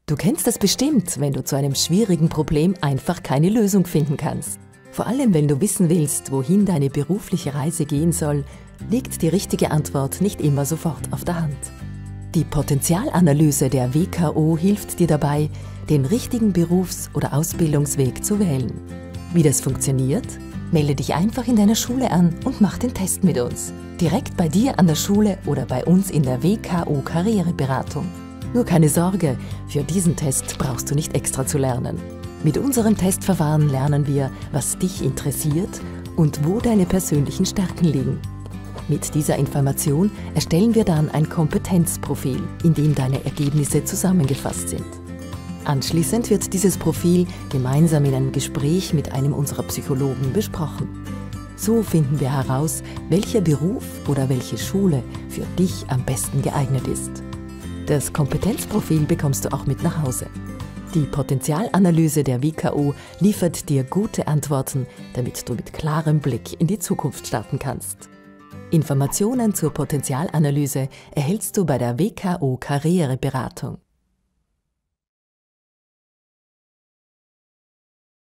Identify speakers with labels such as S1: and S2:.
S1: Du kennst das bestimmt, wenn du zu einem schwierigen Problem einfach keine Lösung finden kannst. Vor allem, wenn du wissen willst, wohin deine berufliche Reise gehen soll, liegt die richtige Antwort nicht immer sofort auf der Hand. Die Potenzialanalyse der WKO hilft dir dabei, den richtigen Berufs- oder Ausbildungsweg zu wählen. Wie das funktioniert? Melde dich einfach in deiner Schule an und mach den Test mit uns. Direkt bei dir an der Schule oder bei uns in der WKO Karriereberatung. Nur keine Sorge, für diesen Test brauchst du nicht extra zu lernen. Mit unserem Testverfahren lernen wir, was dich interessiert und wo deine persönlichen Stärken liegen. Mit dieser Information erstellen wir dann ein Kompetenzprofil, in dem deine Ergebnisse zusammengefasst sind. Anschließend wird dieses Profil gemeinsam in einem Gespräch mit einem unserer Psychologen besprochen. So finden wir heraus, welcher Beruf oder welche Schule für dich am besten geeignet ist. Das Kompetenzprofil bekommst du auch mit nach Hause. Die Potenzialanalyse der WKO liefert dir gute Antworten, damit du mit klarem Blick in die Zukunft starten kannst. Informationen zur Potenzialanalyse erhältst du bei der WKO Karriereberatung.